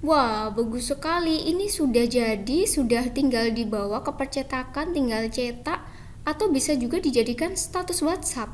Wah, bagus sekali. Ini sudah jadi, sudah tinggal dibawa ke percetakan, tinggal cetak, atau bisa juga dijadikan status WhatsApp.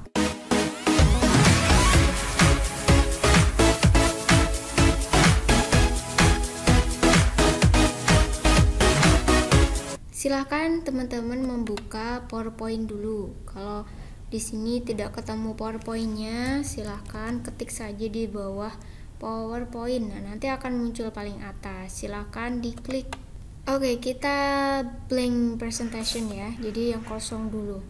Silahkan teman-teman membuka PowerPoint dulu. Kalau di sini tidak ketemu PowerPoint-nya, silahkan ketik saja di bawah PowerPoint. Nah, nanti akan muncul paling atas. Silahkan diklik. Oke, kita blank presentation ya. Jadi yang kosong dulu.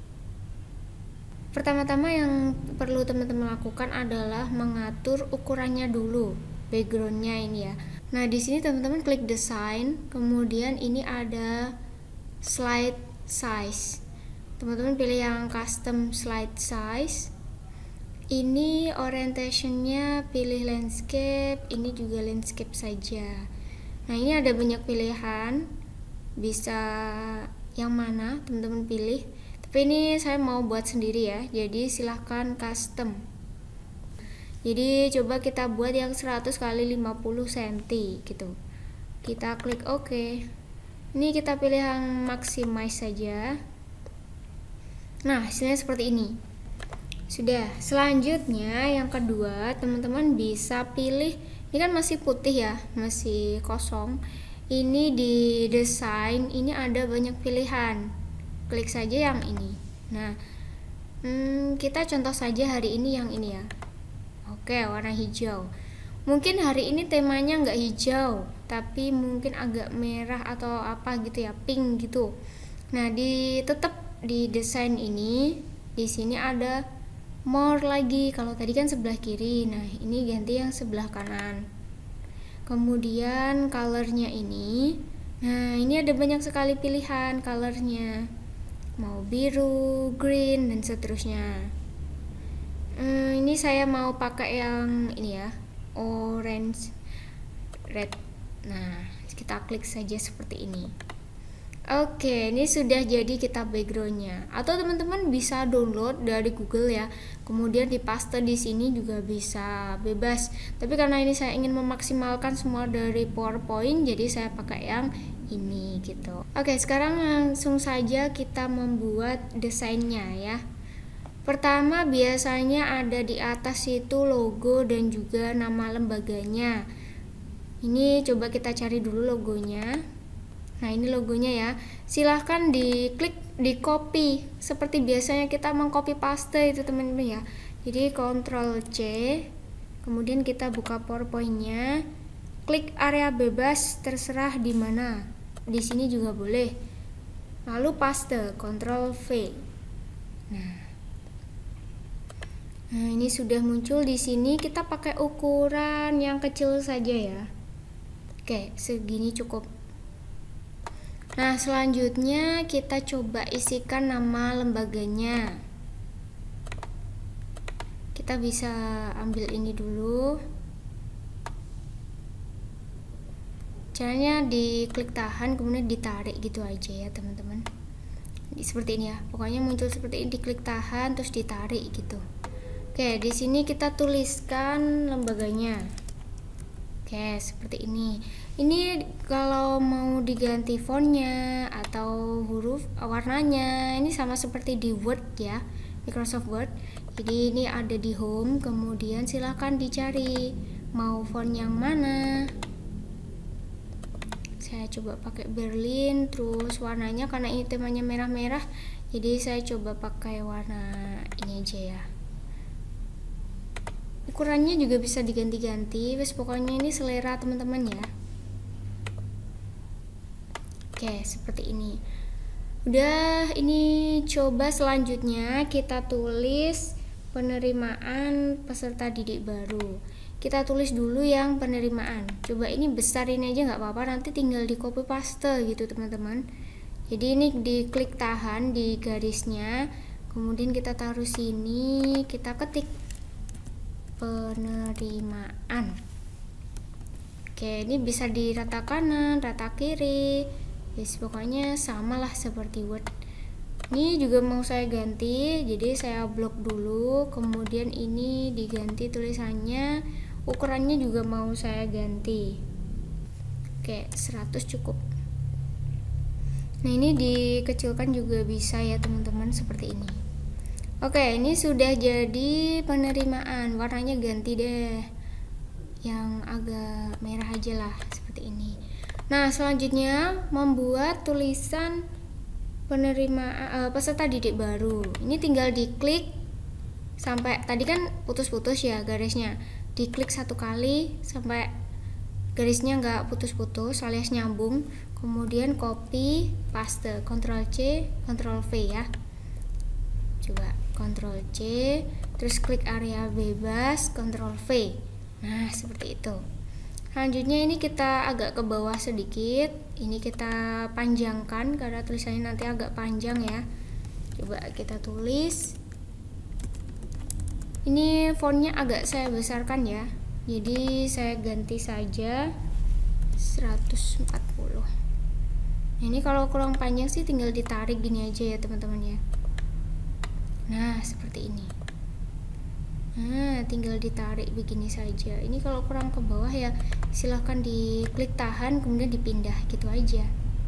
Pertama-tama yang perlu teman-teman lakukan adalah mengatur ukurannya dulu, backgroundnya ini ya. Nah, di sini teman-teman klik design, kemudian ini ada slide size. Teman-teman pilih yang custom slide size. Ini orientationnya pilih landscape, ini juga landscape saja. Nah, ini ada banyak pilihan, bisa yang mana teman-teman pilih. Tapi ini saya mau buat sendiri ya, jadi silahkan custom. Jadi coba kita buat yang 100 x 50 cm gitu. Kita klik OK. Ini kita pilih yang maximize saja. Nah, hasilnya seperti ini. Sudah. Selanjutnya yang kedua, teman-teman bisa pilih, ini kan masih putih ya, masih kosong. Ini di desain, ini ada banyak pilihan. Klik saja yang ini. Nah, kita contoh saja hari ini yang ini ya. Oke, warna hijau. Mungkin hari ini temanya nggak hijau, tapi mungkin agak merah atau apa gitu ya, pink gitu. Nah, tetap di desain ini, di sini ada more lagi. Kalau tadi kan sebelah kiri, nah ini ganti yang sebelah kanan. Kemudian colornya ini, nah ini ada banyak sekali pilihan colornya, mau biru, green, dan seterusnya. Ini saya mau pakai yang ini ya, orange, red. Nah, kita klik saja seperti ini. Oke, ini sudah jadi kita backgroundnya. Atau teman-teman bisa download dari Google ya. Kemudian dipaste di sini juga bisa, bebas. Tapi karena ini saya ingin memaksimalkan semua dari PowerPoint, jadi saya pakai yang ini gitu. Oke, sekarang langsung saja kita membuat desainnya ya. Pertama biasanya ada di atas itu logo dan juga nama lembaganya. Ini coba kita cari dulu logonya. Nah, ini logonya ya. Silahkan diklik, di copy seperti biasanya kita mengcopy paste itu teman-teman ya. Jadi Ctrl C, kemudian kita buka PowerPoint-nya, klik area bebas terserah di mana. Di sini juga boleh. Lalu paste, Ctrl V. Nah, ini sudah muncul di sini. Kita pakai ukuran yang kecil saja ya. Oke, segini cukup. Nah, selanjutnya kita coba isikan nama lembaganya. Kita bisa ambil ini dulu. Caranya diklik tahan, kemudian ditarik gitu aja ya teman-teman. Seperti ini ya. Pokoknya muncul seperti ini, diklik tahan terus ditarik gitu. Oke, di sini kita tuliskan lembaganya. Oke, seperti ini. Ini kalau mau diganti fontnya atau huruf warnanya, ini sama seperti di Word ya, Microsoft Word. Jadi ini ada di home, kemudian silahkan dicari mau font yang mana. Saya coba pakai Berlin, terus warnanya karena ini temanya merah-merah, jadi saya coba pakai warna ini aja ya. Ukurannya juga bisa diganti-ganti, wes pokoknya ini selera teman-teman ya. Oke, seperti ini. Udah, ini coba selanjutnya kita tulis penerimaan peserta didik baru. Kita tulis dulu yang penerimaan. Coba ini besarin aja nggak apa-apa, nanti tinggal di copy paste gitu teman-teman. Jadi ini diklik tahan di garisnya, kemudian kita taruh sini, kita ketik penerimaan. Oke, ini bisa di rata kanan, rata kiri, yes, pokoknya samalah seperti Word. Ini juga mau saya ganti, jadi saya blok dulu, kemudian ini diganti tulisannya, ukurannya juga mau saya ganti. Oke, 100 cukup. Nah, ini dikecilkan juga bisa ya teman-teman, seperti ini. Oke, ini sudah jadi penerimaan. Warnanya ganti deh, yang agak merah aja lah, seperti ini. Nah, selanjutnya membuat tulisan penerimaan peserta didik baru. Ini tinggal diklik sampai, tadi kan putus-putus ya garisnya, diklik 1 kali sampai garisnya nggak putus-putus alias nyambung, kemudian copy paste, Ctrl C Ctrl V ya. Coba Ctrl C, terus klik area bebas, Ctrl V. Nah, seperti itu. Selanjutnya ini kita agak ke bawah sedikit, ini kita panjangkan karena tulisannya nanti agak panjang ya. Coba kita tulis. Ini fontnya agak saya besarkan ya, jadi saya ganti saja 140. Nah, ini kalau kurang panjang sih tinggal ditarik gini aja ya teman-teman ya. Nah, seperti ini. Nah, tinggal ditarik begini saja. Ini kalau kurang ke bawah ya silahkan diklik tahan kemudian dipindah gitu aja.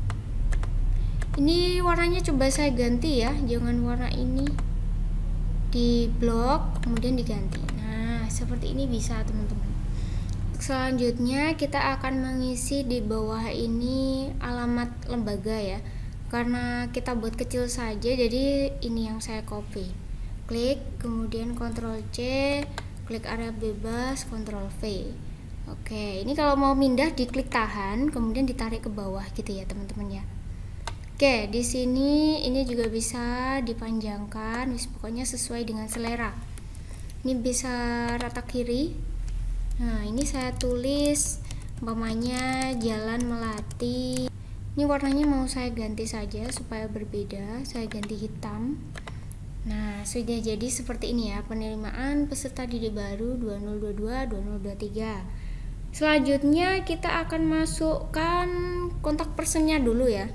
Ini warnanya coba saya ganti ya, jangan warna ini, di blok kemudian diganti. Nah, seperti ini bisa teman-teman. Selanjutnya kita akan mengisi di bawah ini alamat lembaga ya, karena kita buat kecil saja jadi ini yang saya copy. Klik kemudian Ctrl C, klik area bebas, Ctrl V. Oke, ini kalau mau pindah diklik tahan kemudian ditarik ke bawah gitu ya teman-teman ya. Oke, di sini ini juga bisa dipanjangkan, pokoknya sesuai dengan selera. Ini bisa rata kiri. Nah, ini saya tulis umpamanya Jalan Melati. Ini warnanya mau saya ganti saja supaya berbeda, saya ganti hitam. Nah, sudah jadi seperti ini ya penerimaan peserta didik baru 2022-2023. Selanjutnya kita akan masukkan kontak personnya dulu ya.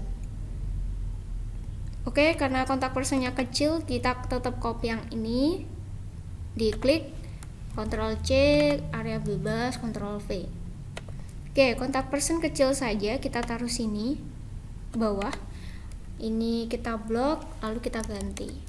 Oke, karena kontak personnya kecil, kita tetap copy yang ini, diklik Ctrl C, area bebas, Ctrl V. Oke, kontak person kecil saja kita taruh sini bawah. Ini kita blok, lalu kita ganti.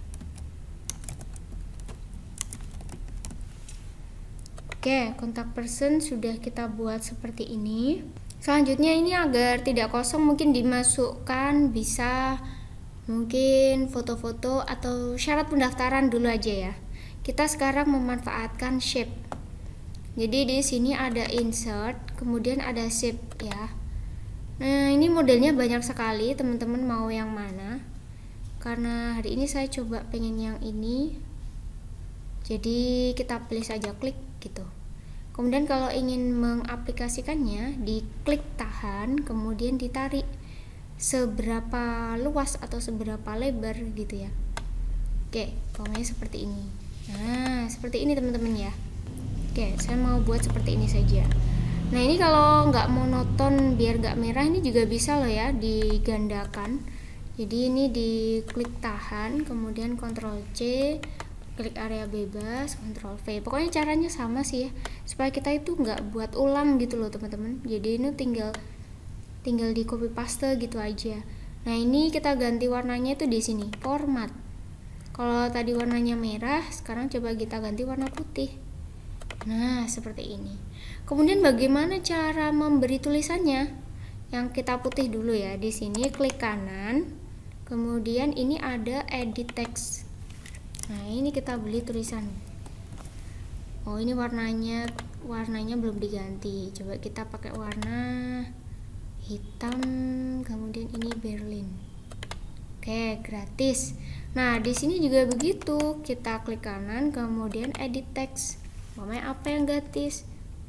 Oke, kontak person sudah kita buat seperti ini. Selanjutnya ini agar tidak kosong mungkin dimasukkan bisa mungkin foto-foto atau syarat pendaftaran dulu aja ya. Kita sekarang memanfaatkan shape. Jadi di sini ada insert, kemudian ada shape ya. Nah, ini modelnya banyak sekali, teman-teman mau yang mana? Karena hari ini saya coba pengen yang ini. Jadi kita pilih saja, klik gitu. Kemudian kalau ingin mengaplikasikannya, diklik tahan, kemudian ditarik seberapa luas atau seberapa lebar gitu ya. Oke, pokoknya seperti ini. Nah, seperti ini teman-teman ya. Oke, saya mau buat seperti ini saja. Nah, ini kalau nggak monoton biar nggak merah, ini juga bisa loh ya, digandakan. Jadi ini diklik tahan, kemudian Ctrl C, klik area bebas, Ctrl V. Pokoknya caranya sama sih ya, supaya kita itu nggak buat ulang gitu loh teman-teman. Jadi ini tinggal di copy paste gitu aja. Nah, ini kita ganti warnanya itu di sini, format. Kalau tadi warnanya merah, sekarang coba kita ganti warna putih. Nah, seperti ini. Kemudian bagaimana cara memberi tulisannya? Yang kita putih dulu ya. Di sini klik kanan, kemudian ini ada edit text. Nah, ini kita beli tulisan. Oh, ini warnanya belum diganti. Coba kita pakai warna hitam, kemudian ini Berlin. Oke, gratis. Nah, di sini juga begitu. Kita klik kanan, kemudian edit text. Pokoknya apa yang gratis?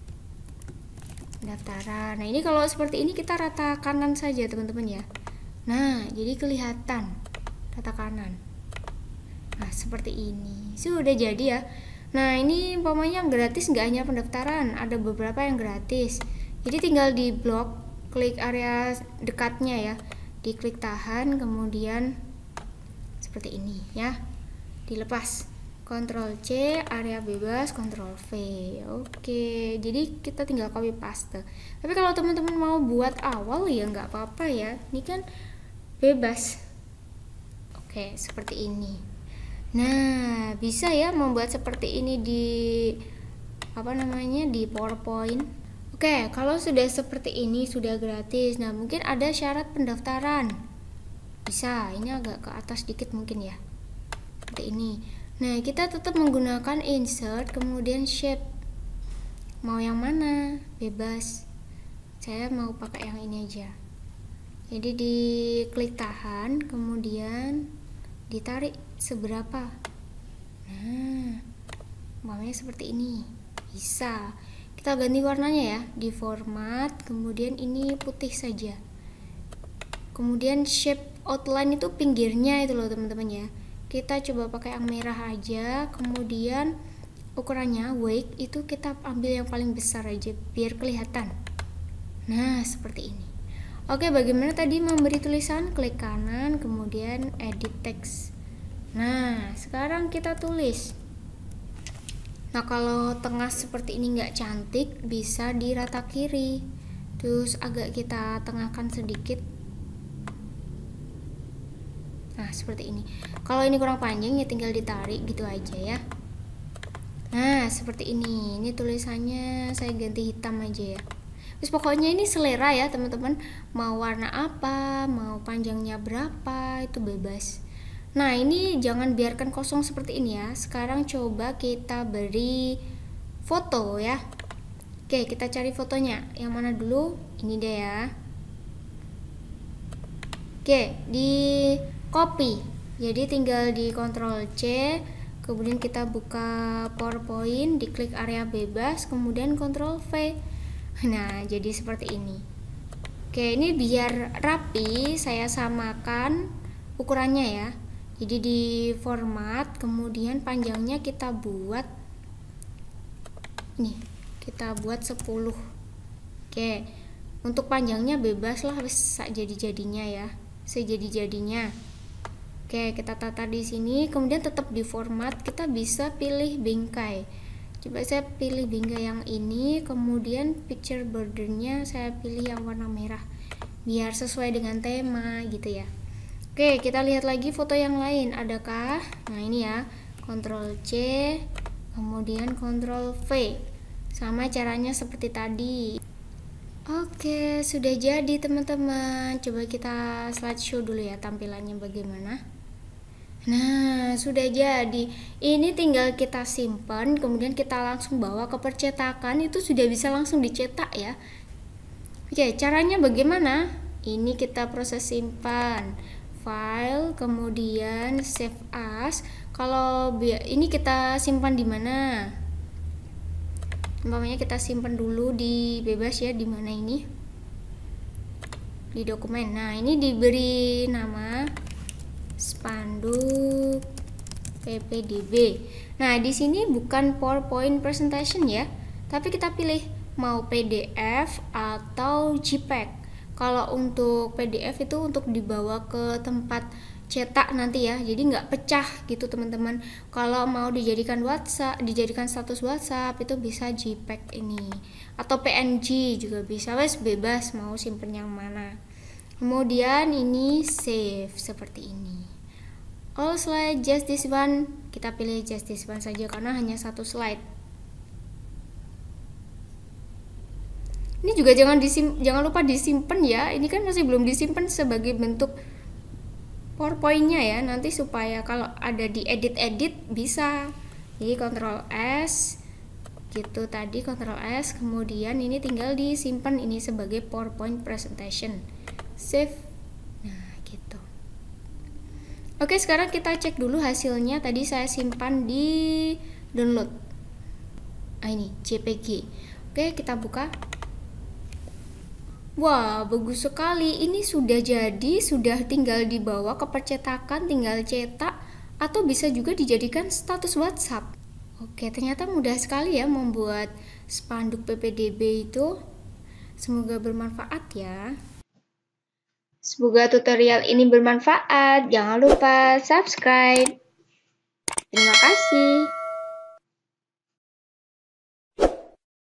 Daftaran. Nah, ini kalau seperti ini kita rata kanan saja, teman-teman ya. Nah, jadi kelihatan rata kanan. Nah, seperti ini. Sudah jadi ya. Nah, ini umpamanya yang gratis nggak hanya pendaftaran, ada beberapa yang gratis. Jadi tinggal di blok, klik area dekatnya ya. Diklik tahan, kemudian seperti ini ya. Dilepas. Ctrl C, area bebas, Ctrl V. Oke, jadi kita tinggal copy paste. Tapi kalau teman-teman mau buat awal ya nggak apa-apa ya. Ini kan bebas. Oke, seperti ini. Nah, bisa ya membuat seperti ini di di PowerPoint. Oke, kalau sudah seperti ini sudah gratis. Nah, mungkin ada syarat pendaftaran. Bisa, ini agak ke atas dikit mungkin ya. Seperti ini. Nah, kita tetap menggunakan insert, kemudian shape. Mau yang mana? Bebas. Saya mau pakai yang ini aja. Jadi diklik tahan, kemudian ditarik seberapa. Nah, umpamanya seperti ini. Bisa. Kita ganti warnanya ya, di format, kemudian ini putih saja. Kemudian shape outline itu pinggirnya itu loh teman-teman ya. Kita coba pakai yang merah aja, kemudian ukurannya weight itu kita ambil yang paling besar aja biar kelihatan. Nah, seperti ini. Oke, bagaimana tadi memberi tulisan? Klik kanan, kemudian edit text. Nah, sekarang kita tulis. Nah, kalau tengah seperti ini nggak cantik, bisa di rata kiri. Terus agak kita tengahkan sedikit. Nah, seperti ini. Kalau ini kurang panjang ya tinggal ditarik gitu aja ya. Nah, seperti ini. Ini tulisannya saya ganti hitam aja ya. Terus pokoknya ini selera ya teman-teman. Mau warna apa, mau panjangnya berapa, itu bebas. Nah, ini jangan biarkan kosong seperti ini ya. Sekarang coba kita beri foto ya. Oke, kita cari fotonya. Yang mana dulu? Ini deh ya. Oke, di copy. Jadi tinggal di Ctrl C, kemudian kita buka PowerPoint, diklik area bebas, kemudian Ctrl V. Nah, jadi seperti ini. Oke, ini biar rapi, saya samakan ukurannya ya. Jadi di format, kemudian panjangnya kita buat ini, kita buat 10. Oke, untuk panjangnya bebas lah, jadi-jadinya ya, sejadi-jadinya. Oke, kita tata di sini, kemudian tetap di format, kita bisa pilih bingkai. Coba saya pilih bingkai yang ini, kemudian picture bordernya saya pilih yang warna merah, biar sesuai dengan tema gitu ya. Oke, kita lihat lagi foto yang lain, adakah? Nah, ini ya, Ctrl C, kemudian Ctrl V. Sama caranya seperti tadi. Oke, sudah jadi teman-teman. Coba kita slideshow dulu ya tampilannya bagaimana. Nah, sudah jadi. Ini tinggal kita simpan, kemudian kita langsung bawa ke percetakan, itu sudah bisa langsung dicetak ya. Oke, caranya bagaimana? Ini kita proses simpan. File, kemudian save as. Kalau ini kita simpan di mana? Umpamanya kita simpan dulu di bebas ya, di mana ini? Di dokumen. Nah, ini diberi nama spanduk ppdb. Nah, di sini bukan PowerPoint presentation ya, tapi kita pilih mau PDF atau JPEG. Kalau untuk PDF itu untuk dibawa ke tempat cetak nanti ya, jadi nggak pecah gitu teman-teman. Kalau mau dijadikan WhatsApp, dijadikan status WhatsApp itu bisa JPEG ini, atau PNG juga bisa, wes bebas mau simpen yang mana. Kemudian ini save seperti ini. All slide just this one, kita pilih just this one saja karena hanya satu slide. Ini juga jangan lupa disimpan ya. Ini kan masih belum disimpan sebagai bentuk PowerPoint-nya ya. Nanti supaya kalau ada di edit bisa. Jadi Ctrl S gitu tadi, Ctrl S, kemudian ini tinggal disimpan ini sebagai PowerPoint presentation. Save. Nah, gitu. Oke, sekarang kita cek dulu hasilnya. Tadi saya simpan di download. Ah, ini JPG. Oke, kita buka. Wah, bagus sekali. Ini sudah jadi, sudah tinggal dibawa ke percetakan, tinggal cetak, atau bisa juga dijadikan status WhatsApp. Oke, ternyata mudah sekali ya membuat spanduk PPDB itu. Semoga bermanfaat ya. Semoga tutorial ini bermanfaat. Jangan lupa subscribe. Terima kasih.